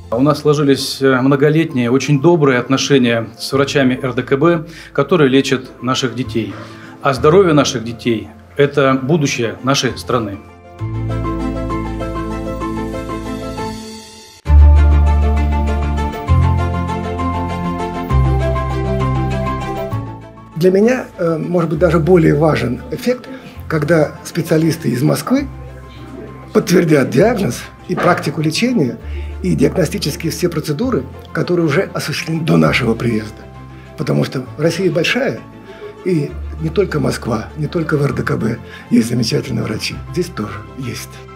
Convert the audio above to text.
У нас сложились многолетние, очень добрые отношения с врачами РДКБ, которые лечат наших детей. А здоровье наших детей – это будущее нашей страны. Для меня, может быть, даже более важен эффект, когда специалисты из Москвы подтвердят диагноз и практику лечения, и диагностические все процедуры, которые уже осуществлены до нашего приезда. Потому что Россия большая, и не только Москва, не только в РДКБ есть замечательные врачи. Здесь тоже есть.